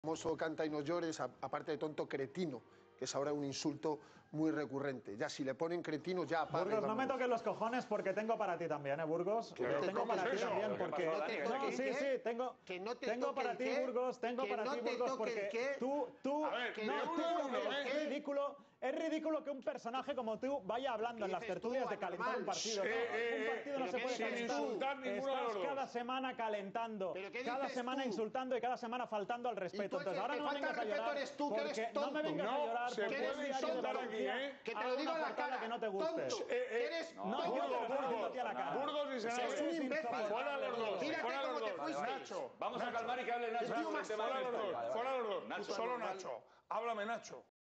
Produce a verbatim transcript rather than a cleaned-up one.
famoso canta y no llores, a- aparte de tonto, cretino, que es ahora un insulto muy recurrente. Ya si le ponen cretino, ya apaga. Burgos, no me toques los cojones porque tengo para ti también, ¿eh, Burgos? Que Eh, no te tengo para toques ti eso. también ¿Qué porque... pasó, Dani? ¿Que No, no te sí, toques sí, qué? tengo, Que no te tengo toque para el ti, qué. Burgos, tengo Que para no ti, te Burgos, toque el porque qué. tú, tú... A ver, no, de tú, uno a uno, es ¿eh? ridículo, es ridículo que un personaje como tú vaya hablando en las dices tertulias tú, de calentar un anormal? partido. Eh, No, eh, un partido no pero se ¿qué puede dices calentar. tú? Insultar ninguno de Estás los dos. cada semana calentando, ¿Pero qué cada dices semana tú? insultando y cada semana faltando al Y respeto. tú es que Entonces ahora te no me falta vengas a respeto llorar eres tú, que eres porque no me tonto. vengas a No, llorar se porque puede eres diario de insultar Andalucía aquí, ¿eh? Que te haga lo digo una a la portada cara. que no te guste. Tonto. Eh, eh, Que eres No, tonto. yo te lo estoy diciendo Burgos, a ti a la cara. Burgos y Senado. Es un imbécil. Fuera los dos, Tírate fuera como los te dos. fuiste. Nacho, Vamos a Nacho. calmar y que hable Nacho. Tío sobre el más tema Fuera de los España. dos, Vale, fuera vale. los dos. Nacho, Solo normal. Nacho. Háblame, Nacho.